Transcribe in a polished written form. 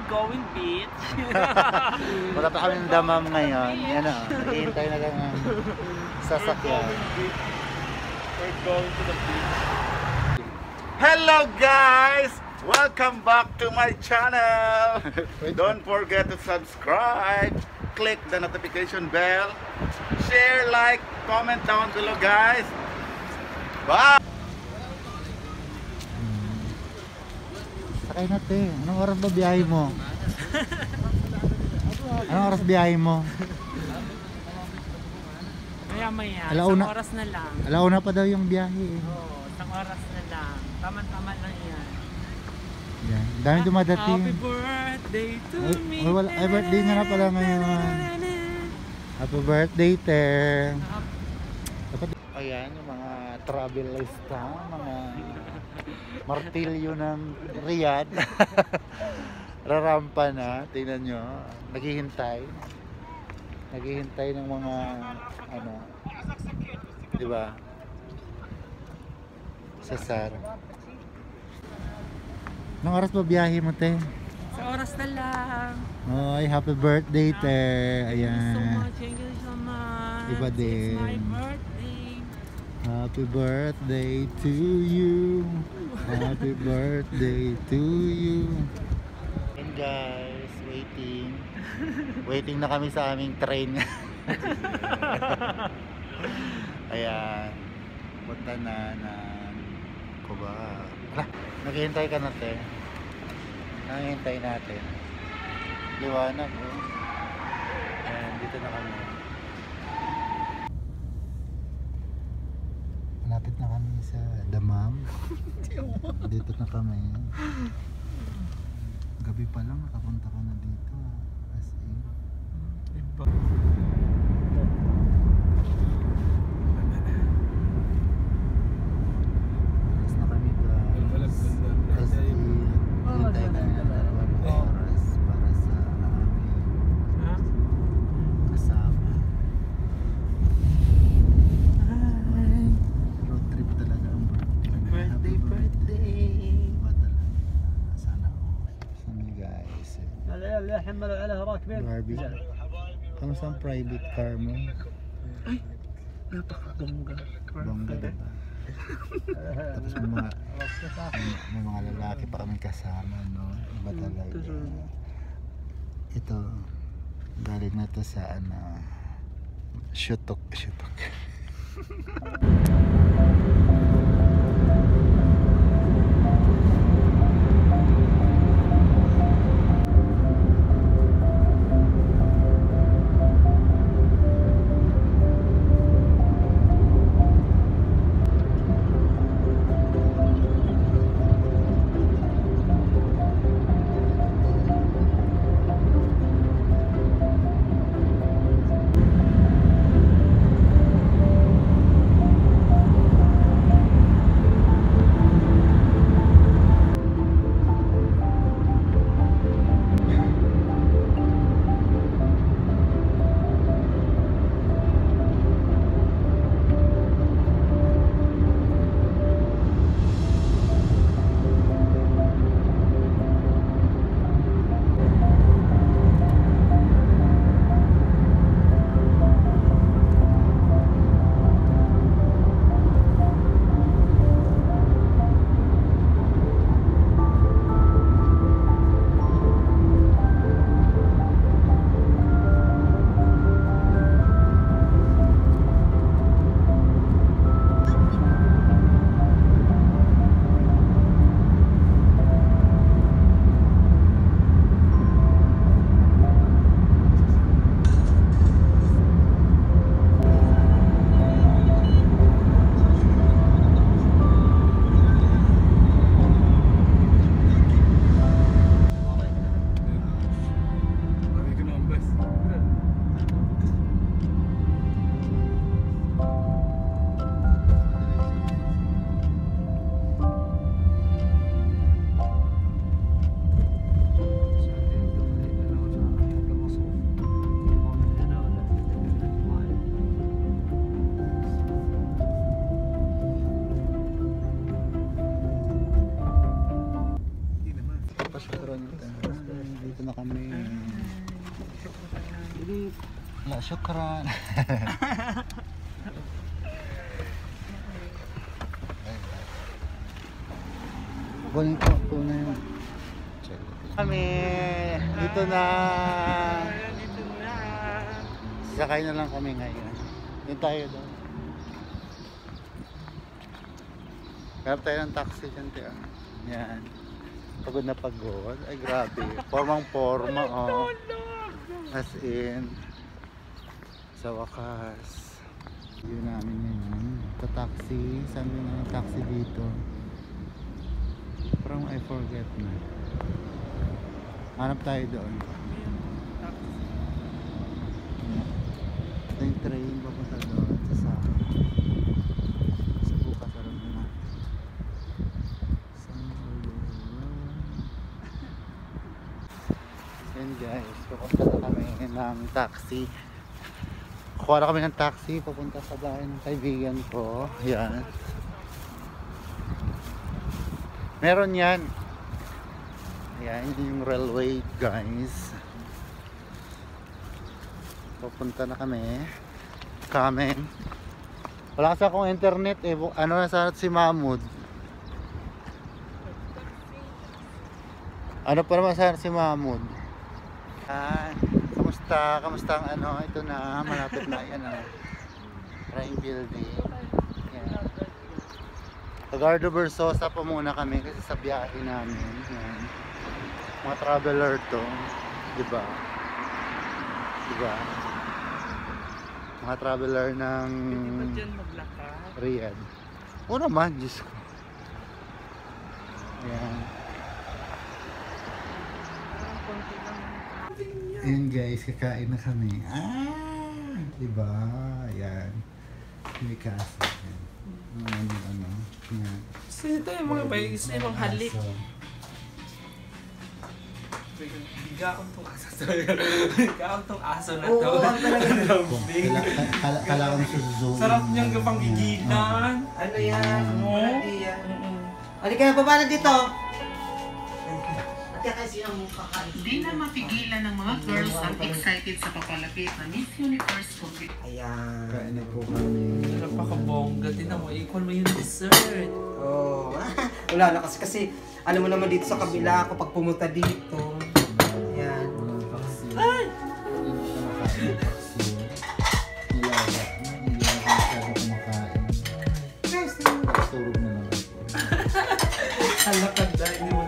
going beach. Punta pa kami ng Dammam ngayon. Yan o, naghihintay na lang ang sasakyan. We're going to the beach. Hello guys! Welcome back to my channel! Don't forget to subscribe, click the notification bell, share, like, comment down below guys. Bye! Sakay natin. Anong oras ba biyahe mo? Anong oras biyahe mo? Maya-maya, Alauna. isang oras na lang. Alauna pa daw yung biyahe eh. Oo, isang oras na lang. Tama-tama lang yan. Yan. Dami dumadating. Happy birthday to me. Ay, birthday nga na pala ngayon. Happy birthday, te. Ayan, yung mga travelista, mga martilyo ng Riyadh. Rarampa na, tingnan nyo. Naghihintay. Naghihintay ng mga, ano, di ba? Cesar. Anong oras ba biyahe mo, te? Sa oras na lang. Ay, happy birthday, te. Ayan. Thank you so much. Iba din. It's my birthday. Happy birthday to you. Happy birthday to you. And guys, waiting. Waiting na kami sa aming train. Ayan. Punta na ng Kuba. Naghihintay ka na, te. Naghihintay natin. Liwanag, oh. Ayan, dito na kami. Malapit na kami sa Dammam. Dito na kami. Gabi pa lang nakapunta ka na dito. As in. Iba. Alas na kami guys. As in. Hintay na ng 2 oras para sa aming kasama. Road trip talaga ang birthday. Birthday! Iba talaga. Sana okay. Sana guys. Barbie. Kamusta ang private car mo? Ay, napakabongga. Bongga diba? Tapos may mga lalaki pa kami kasama, no? Iba talaga. Ito, galing na to sa Shutok. Dito na kami. La syukran. Kunin ko na yun. Kami dito na. Dito na. Sakay na lang kami ngayon. Dito tayo doon. Harap tayo ng taxi dyan, tiyo. Yan. Pagod na pagod. Ay, grabe. Formang-forma, oh. As in. Sa wakas. Yun namin yun. Ito taxi. Saan yun ang taxi dito? Parang I forget na. Hanap tayo doon. Ito yung train. Papunta doon. Sa bukas. Alam mo na. Yan guys, pupunta na kami ng taxi. Kuha na kami ng taxi papunta sa bahay ng kaibigan ko. Yan. Meron yan. Yan yung railway guys. Pupunta na kami. Coming. Wala kasi akong internet eh. Ano na sana si Mahmoud? Ano pa naman sana si Mahmoud? Kamusta? Kamusta ang ano? Ito na, malapit na yan ang train building. Yan. Tagardo Versosa pa muna kami kasi sa biyahe namin. Yan. Mga traveler to. Diba? Diba? Mga traveler ng Pwede ba dyan maglakad? Riyadh. Oo naman, Diyos ko. Yan. Konti lang. Ayan guys, kakain na kami. Diba? Yan. May kaso. Yan. Ano. Yan. Kasi ito yung mga bayis na yung halik. Aso. Bigaon tong aso. Bigaon tong aso na to. Oo, ang talaga lambing. Kala ko na sa zoom. Sarap niyang gapanggiginan. Ano yan? Oo. Hindi yan. Halika na, baba na dito. At kasi ang kakain. Di na mapigilan ng mga girls ang excited sa papalapit na Miss Universe Competition. Ayan. Kain na po kami. Napakabongga. Tinan mo, equal mo yung dessert. Oh, wala na kasi alam mo naman dito sa kabila kapag pumunta dito. Ayan. Ay! Turog na naman po. Halakad dahil